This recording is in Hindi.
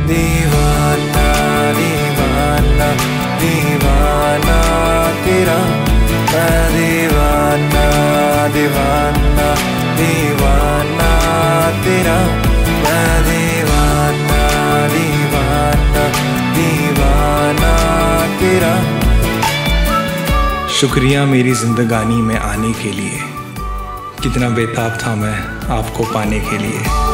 दीवाना दीवाना दीवाना तेरा, मैं दीवाना दीवाना दीवाना तेरा, मैं दीवाना दीवाना दीवाना तेरा। शुक्रिया मेरी जिंदगानी में आने के लिए, कितना बेताब था मैं आपको पाने के लिए।